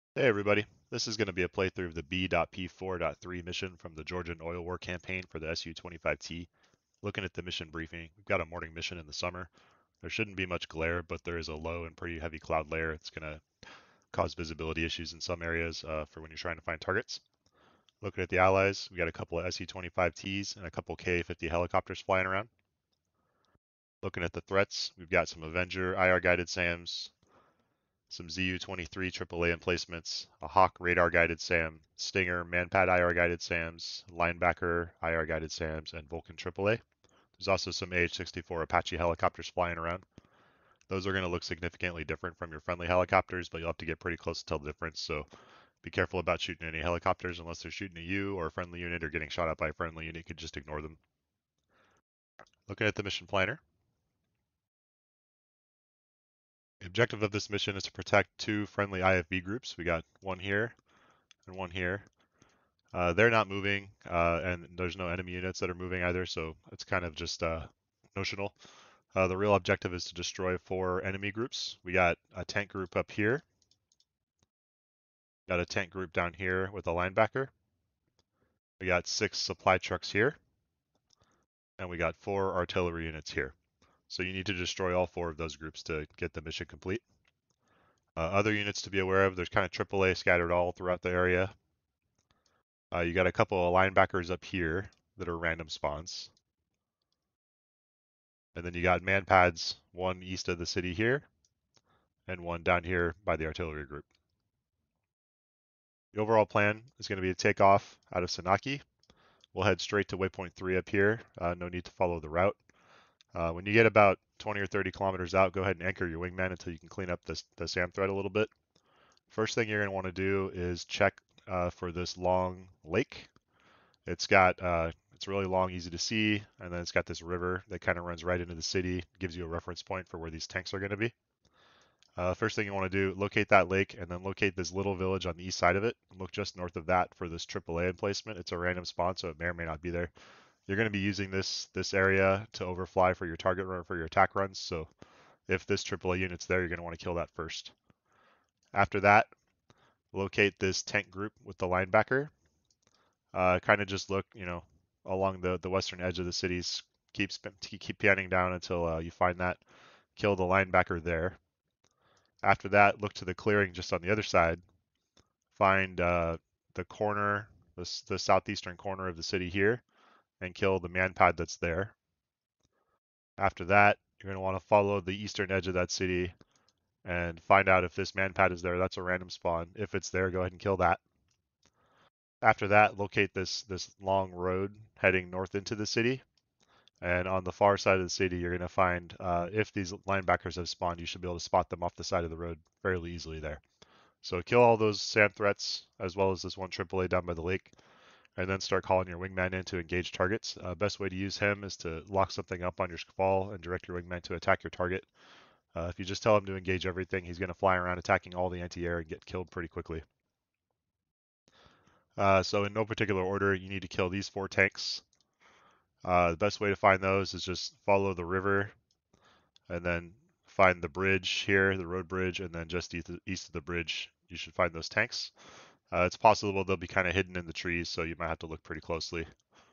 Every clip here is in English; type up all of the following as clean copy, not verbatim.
Hey everybody, this is going to be a playthrough of the B.P4.3 mission from the Georgian Oil War campaign for the Su-25T. Looking at the mission briefing, we've got a morning mission in the summer. There shouldn't be much glare, but there is a low and pretty heavy cloud layer. It's going to cause visibility issues in some areas for when you're trying to find targets. Looking at the allies, we got a couple of Su-25Ts and a couple Ka-50 helicopters flying around. Looking at the threats, we've got some Avenger IR-guided SAMs, some Zu-23 AAA emplacements, a Hawk radar-guided SAM, Stinger Manpad IR-guided SAMs, Linebacker IR-guided SAMs, and Vulcan AAA. There's also some AH-64 Apache helicopters flying around. Those are going to look significantly different from your friendly helicopters, but you'll have to get pretty close to tell the difference, so be careful about shooting any helicopters unless they're shooting at you or a friendly unit or getting shot at by a friendly unit. You could just ignore them. Looking at the mission planner, the objective of this mission is to protect two friendly IFV groups. We got one here and one here. They're not moving, and there's no enemy units that are moving either, so it's kind of just notional. The real objective is to destroy 4 enemy groups. We got a tank group up here, got a tank group down here with a linebacker. We got 6 supply trucks here, and we got 4 artillery units here. So you need to destroy all 4 of those groups to get the mission complete. Other units to be aware of, there's kind of AAA scattered all throughout the area. You got a couple of linebackers up here that are random spawns. And then you got man pads, one east of the city here, and one down here by the artillery group. The overall plan is going to be to take off out of Sanaki. We'll head straight to waypoint 3 up here. No need to follow the route. When you get about 20 or 30 kilometers out, go ahead and anchor your wingman until you can clean up the SAM thread a little bit. First thing you're going to want to do is check for this long lake. It's really long, easy to see, and then it's got this river that kind of runs right into the city, gives you a reference point for where these tanks are going to be. First thing you want to do, locate that lake and then locate this little village on the east side of it. Look just north of that for this AAA emplacement. It's a random spawn, so it may or may not be there. You're going to be using this area to overfly for your target run for your attack runs. So if this AAA unit's there, you're going to want to kill that first. After that, locate this tank group with the linebacker. Kind of just look, along the western edge of the cities. Keep panning down until you find that. Kill the linebacker there. After that, look to the clearing just on the other side. Find the corner, the southeastern corner of the city here, and kill the man pad that's there. After that, you're going to want to follow the eastern edge of that city and find out if this man pad is there. That's a random spawn. If it's there, go ahead and kill that. After that, locate this long road heading north into the city. And on the far side of the city, you're going to find if these linebackers have spawned, you should be able to spot them off the side of the road fairly easily there. So kill all those SAM threats as well as this one AAA down by the lake, and then start calling your wingman in to engage targets. Best way to use him is to lock something up on your squall and direct your wingman to attack your target. If you just tell him to engage everything, he's going to fly around attacking all the anti-air and get killed pretty quickly. So in no particular order, you need to kill these 4 tanks. The best way to find those is just follow the river and then find the bridge here, the road bridge, and then just east of the bridge, you should find those tanks. It's possible they'll be kind of hidden in the trees, so you might have to look pretty closely.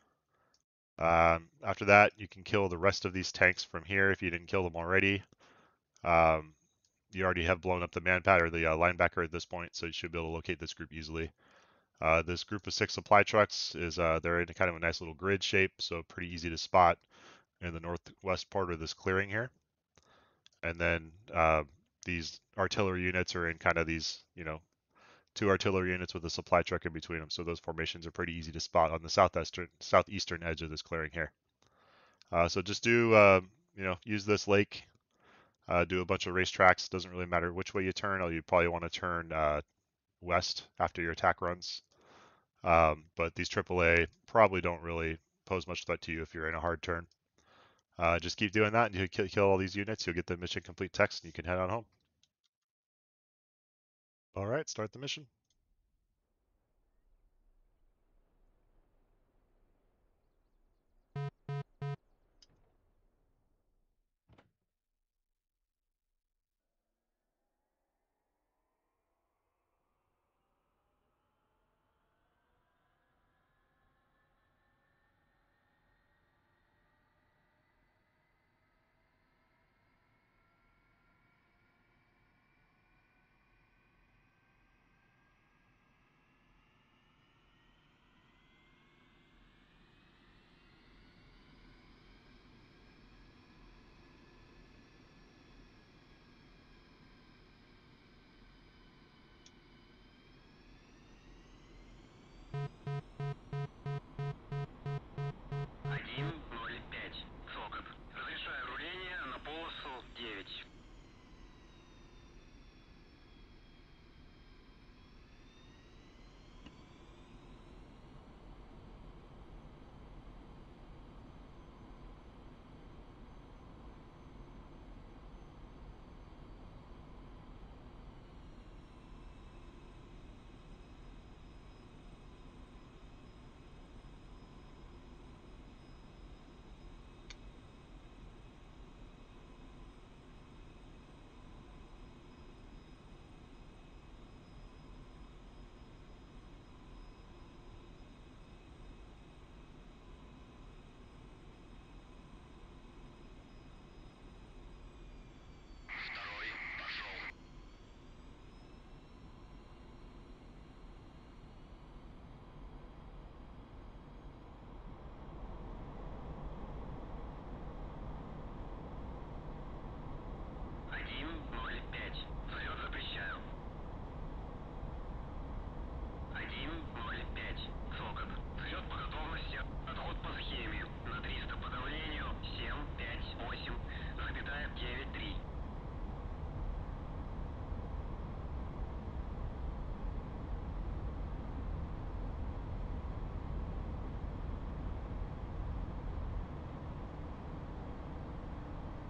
After that, you can kill the rest of these tanks from here if you didn't kill them already. You already have blown up the manpad or the linebacker at this point, so you should be able to locate this group easily. This group of 6 supply trucks they're in kind of a nice little grid shape, so pretty easy to spot in the northwest part of this clearing here. And then these artillery units are in kind of these, 2 artillery units with a supply truck in between them. So those formations are pretty easy to spot on the southeastern edge of this clearing here. So just use this lake, do a bunch of racetracks. Doesn't really matter which way you turn. You probably want to turn west after your attack runs. But these AAA probably don't really pose much threat to you if you're in a hard turn. Just keep doing that, and you kill all these units. You'll get the mission complete text, and you can head on home. All right, start the mission.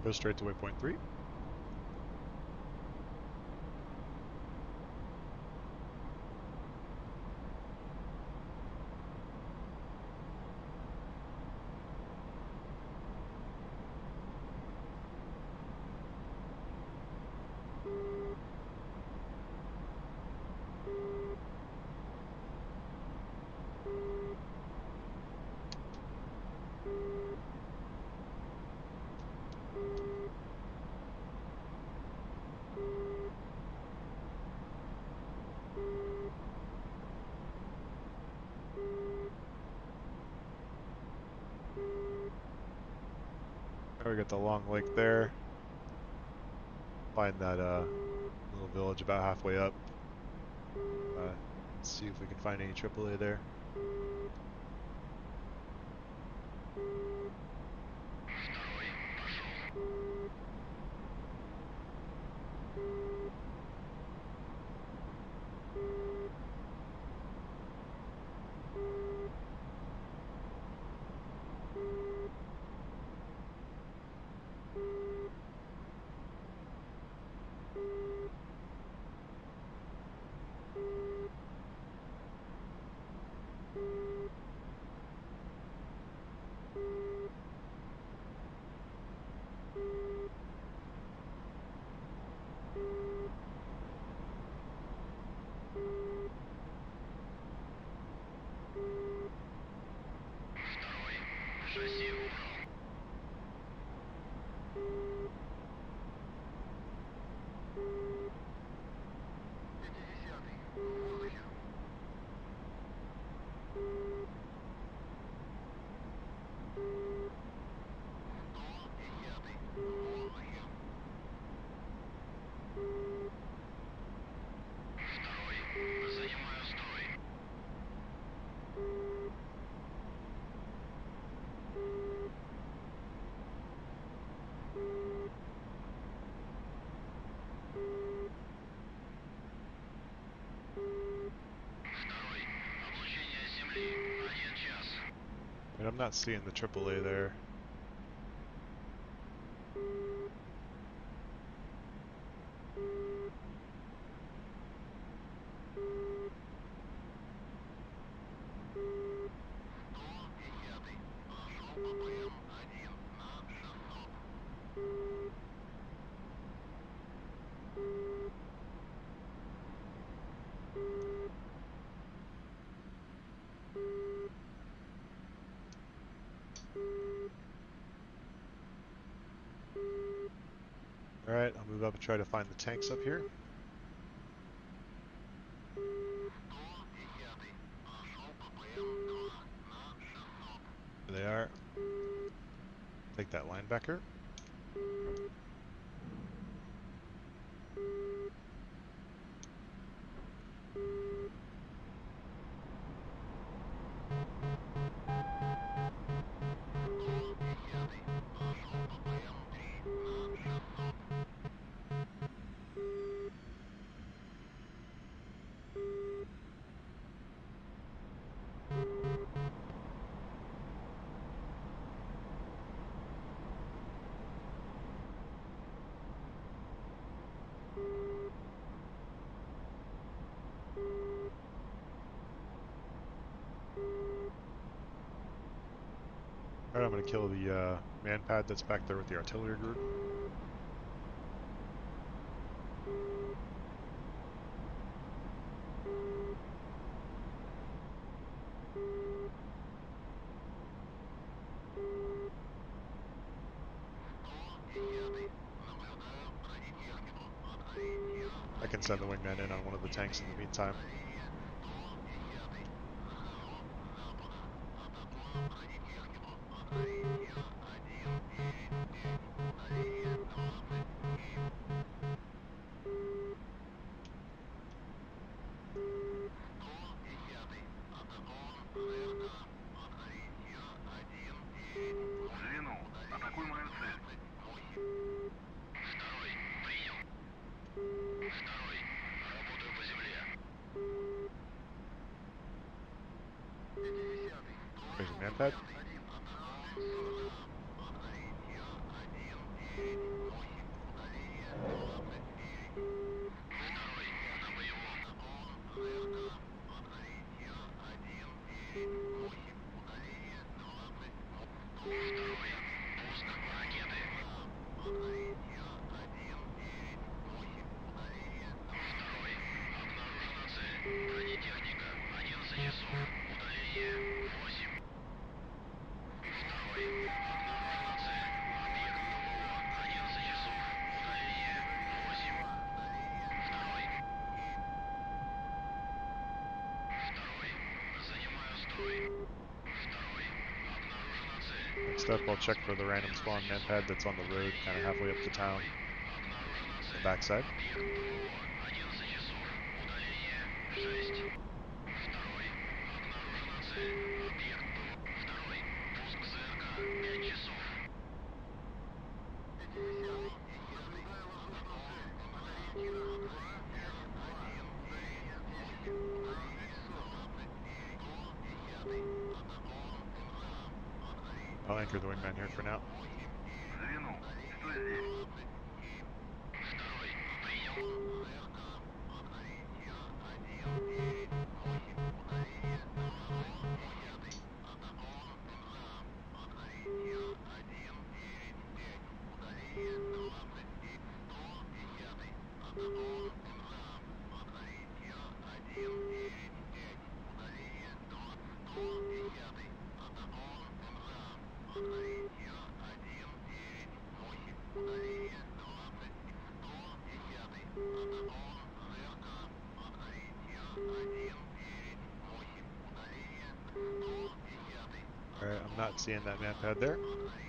Go straight to waypoint 3. There we got the long lake there. Find that little village about halfway up. Let's see if we can find any AAA there. And I'm not seeing the AAA there. Alright, I'll move up and try to find the tanks up here. There they are. Take that linebacker. Alright, I'm going to kill the man pad that's back there with the artillery group. I can send the wingman in on one of the tanks in the meantime. There's a man pad. Next up, I'll check for the random spawn manpad that's on the road, kind of halfway up the town, the backside. I'll anchor the wingman here for now. Alright, I'm not seeing that manpad there.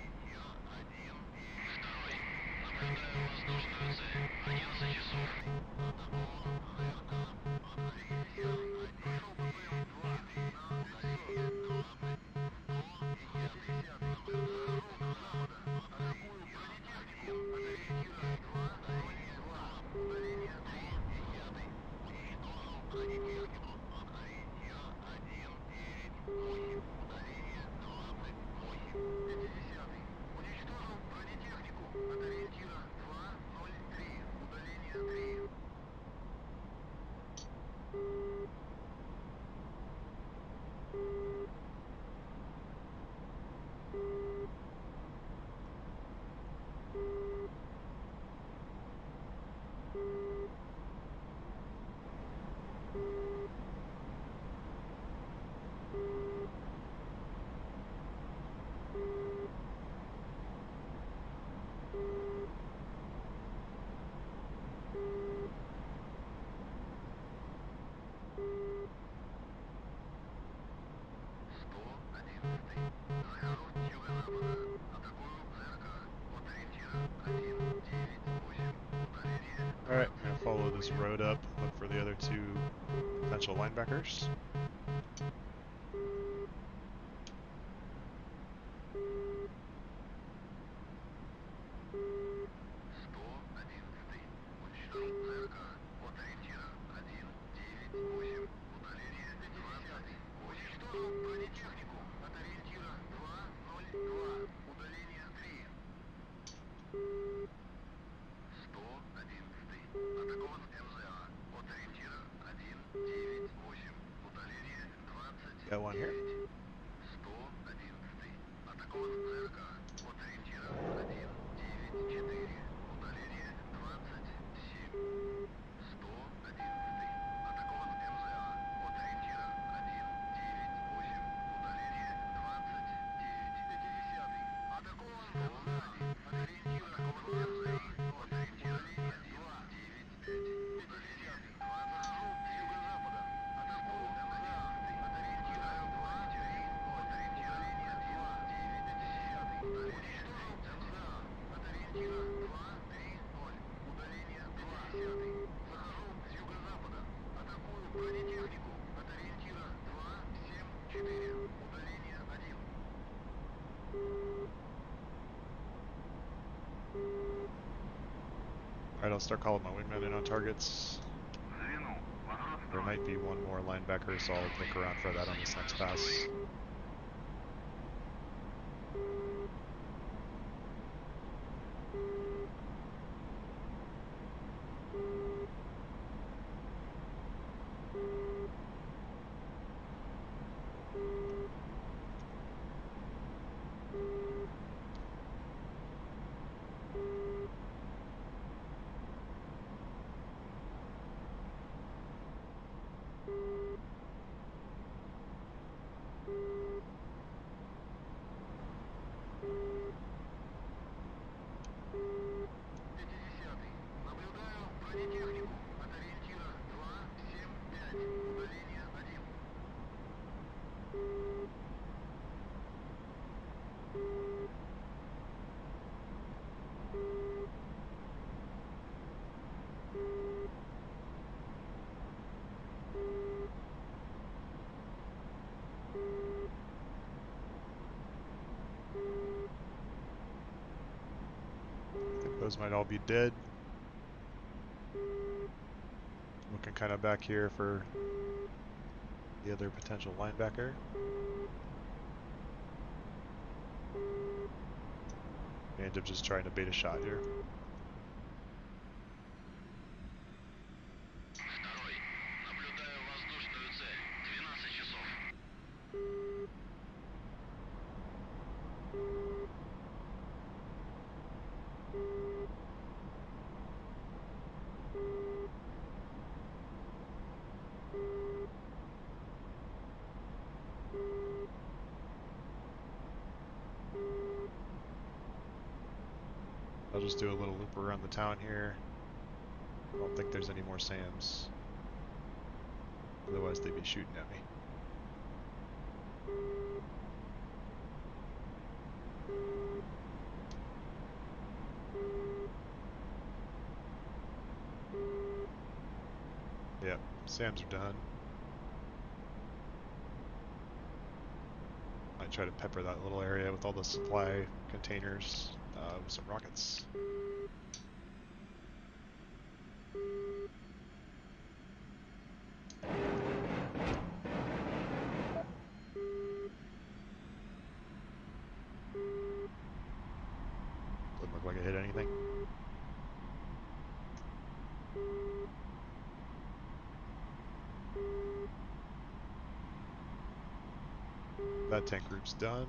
Alright, I'm going to follow this road up, look for the other two potential linebackers. Got one here. Alright, I'll start calling my wingman in on targets. There might be one more linebacker, so I'll look around for that on this next pass. Those might all be dead. Looking kind of back here for the other potential linebacker. And I'm just trying to bait a shot here. I'll just do a little loop around the town here. I don't think there's any more SAMs. Otherwise they'd be shooting at me. Yep, SAMs are done. Might try to pepper that little area with all the supply containers with some rockets. Doesn't look like it hit anything. That tank group's done.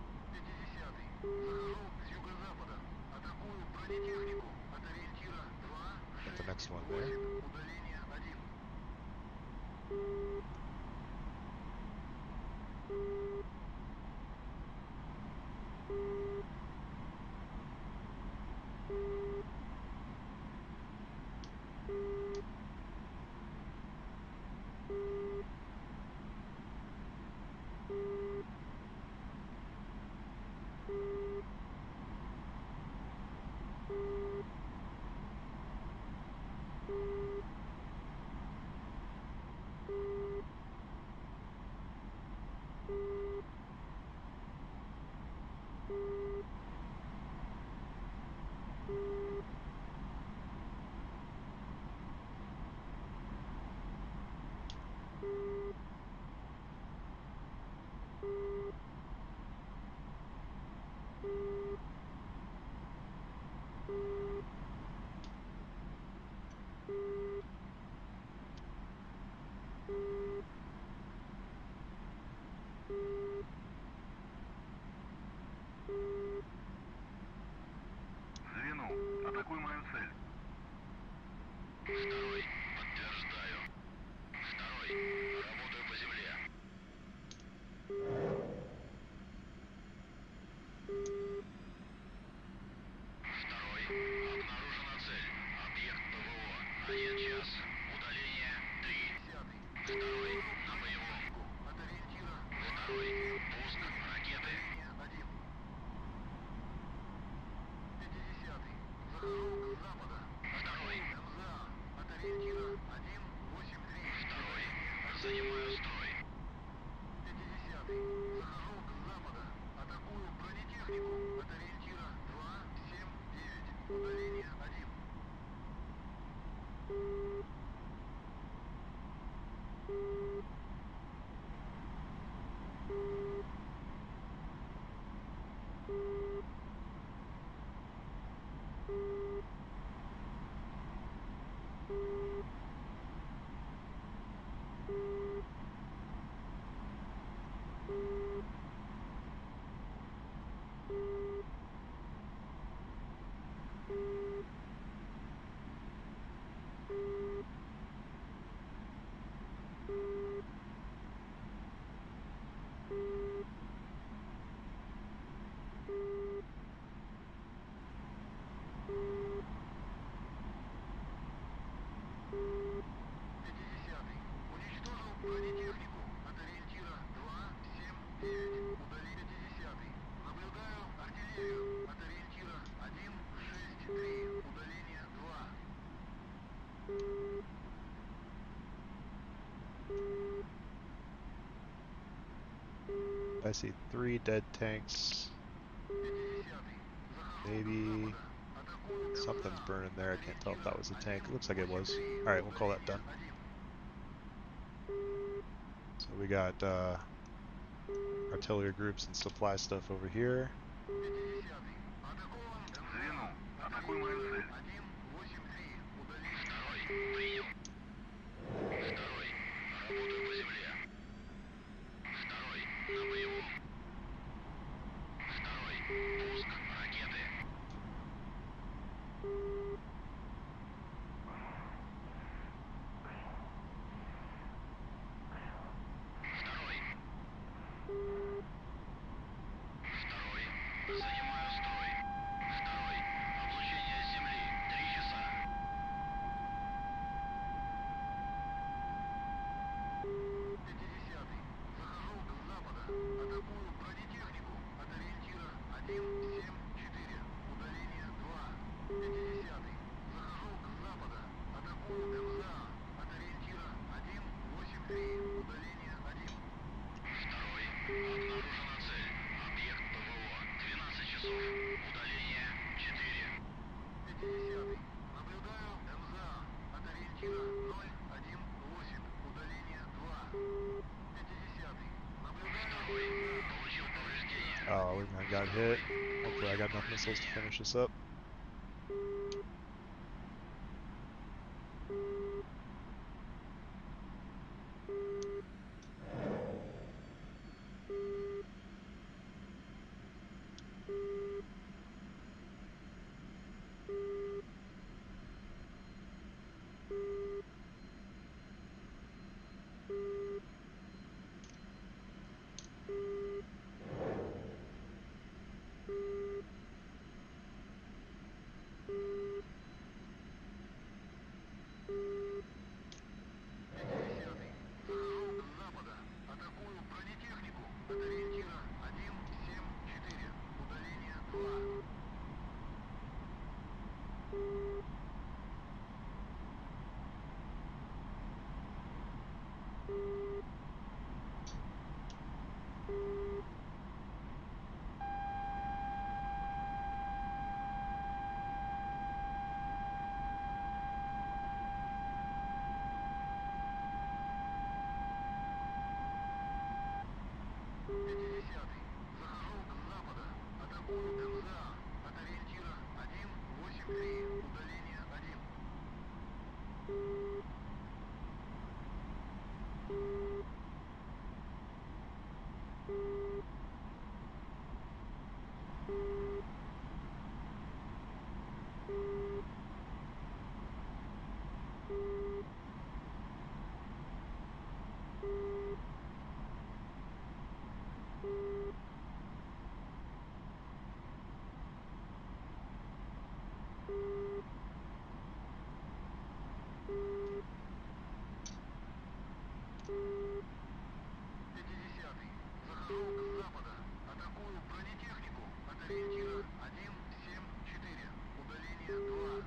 Got the next one there. Атакуй мою цель. Второй. Подтверждаю. Второй. Работаю по земле. Второй. Обнаружена цель. Объект ПВО. 1 час. Удаление 3. Второй. На боевом. От ориентира. Второй. Пуск. Ракеты. 1. 50-й. Захожу к запада. Второй. МЗА. От ориентира 183. Второй. Занимаю строй. 50-й. Захожу к запада. Атакую бронетехнику. От ориентира 279. Удаление 1. Уничтожил бронетехнику от ориентира 279. Удалить 50-й. Наблюдаю артиллерию от ориентира 163. Удаление 2. I see 3 dead tanks. 50-й. Maybe Something's burning there. I can't tell if that was a tank. It looks like it was. Alright, we'll call that done. So we got artillery groups and supply stuff over here. Звено, атакуй мою цель. 183, удали. Второй, прием. Второй, работаю по земле. Второй, на боевом. Второй, пуск ракеты. Второй. Второй, занимаю строй. Второй, облучение земли. 3 часа. 50-й. Захожу с запада. Атакую бронетехнику. От ориентира 174. Удаление 2. 50-й. Захожу с запада. Атакую МЗА. От ориентира 183. Удаление 1. Второй. Обнаружена цель. Объект ПВО. 12 часов. Удаление 4. 50-й. Наблюдаю МЗА. От ориентира 018. Удаление 2. 50-й. Наблюдаю МЗА. Получил повреждение. Oh, wingman got hit. Hopefully I got enough missiles to finish this up. Захожу с запада. Атакую бронетехнику. От ориентира 174. Удаление 2. Пятидесятый. Захожу с запада. Атакую МЗА. От ориентира 183. Удаление 1. Пятидесятый. Захожу с запада. Атакую бронетехнику. От ориентира 174. Удаление 2.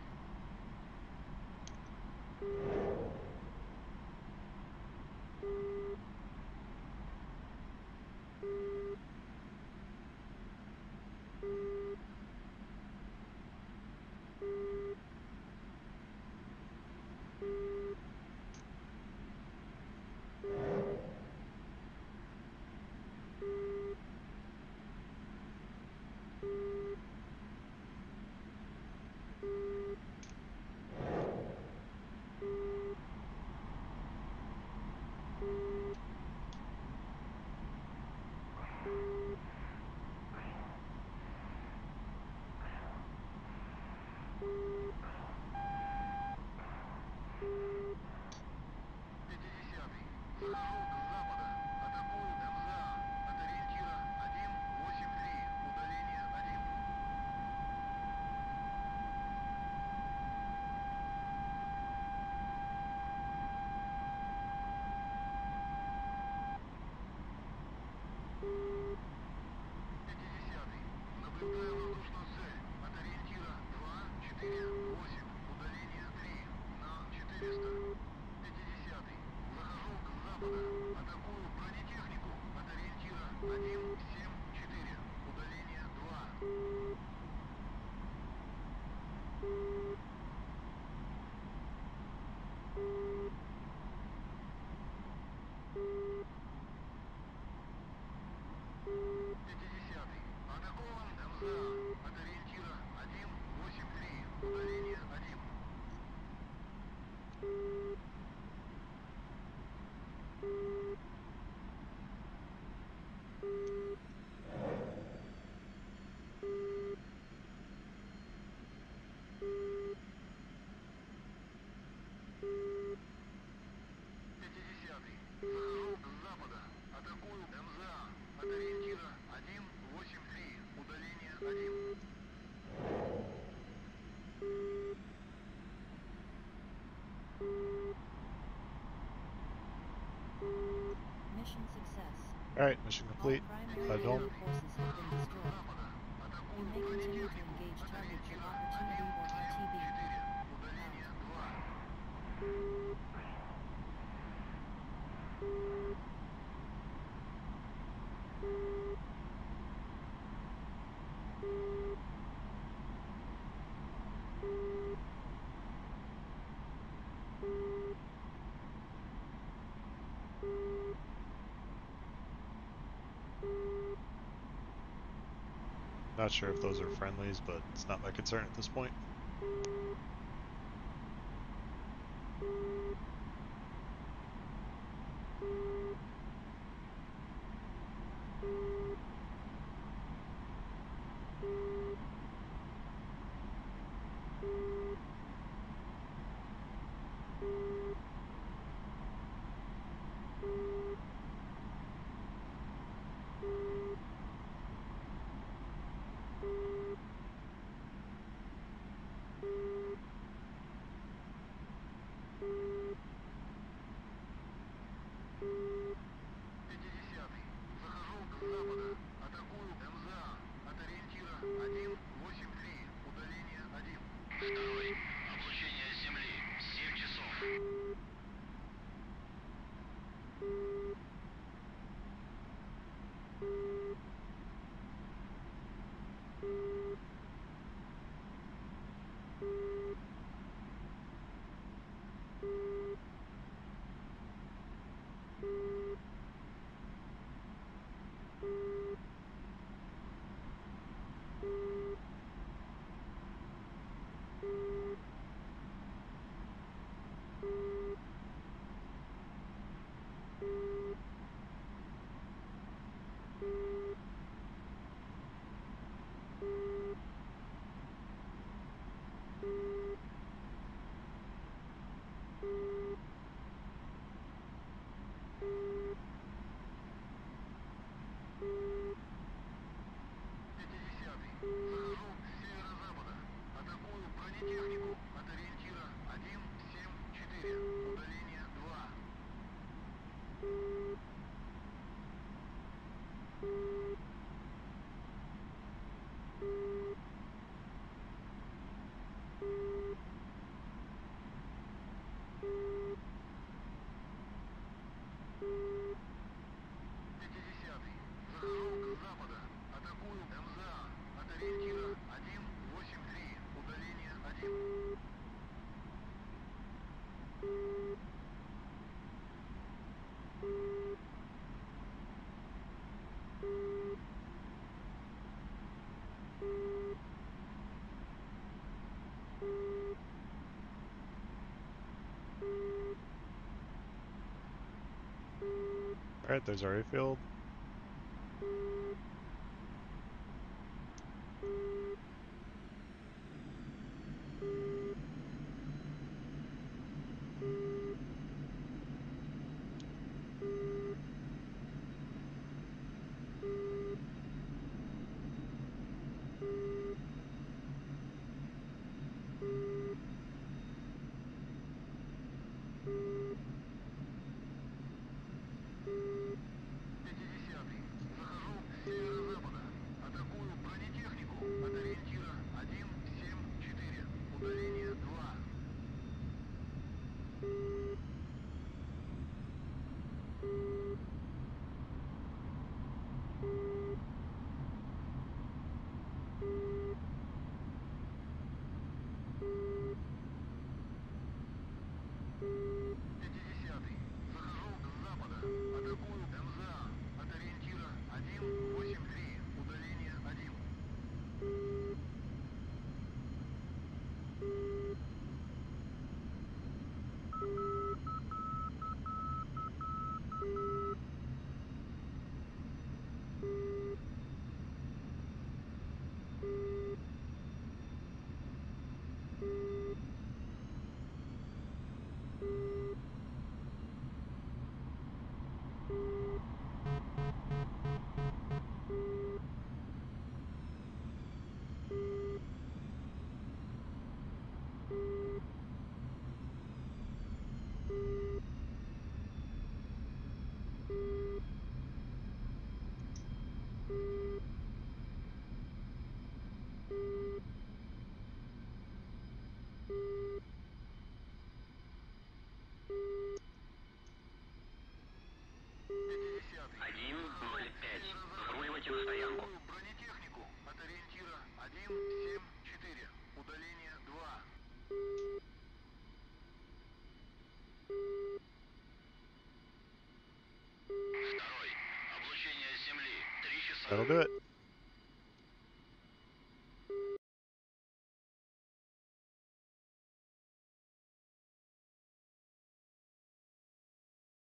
Пятидесятый. Захожу с запада. Атакую МЗА. От ориентира 183. Удаление 1. Пятидесятый. Наблюдаю воздушную цель. От ориентира 248. Удаление 3 на 400. Пятидесятый. Захожу с запада. Атакую бронетехнику. От ориентира 174. Удаление 2. Mission success. Alright, mission All complete. primary Head home. enemy forces have been destroyed. You may continue to engage targets at opportunity or RTB. Удаление 2. Not sure if those are friendlies, but it's not my concern at this point. Захожу к запада. Атакую МЗА. От ориентира 183. Удаление 1. Второй. Облучение Земли. 7 часов. Захожу с северо-запада. Атакую бронетехнику от ориентира 174. Удаление 2. Пятидесятый. Захожу к запада. Атакую МЗА. От ориентира 183. Удаление 1. Alright, there's our airfield. Пятидесятый. Захожу That'll do it.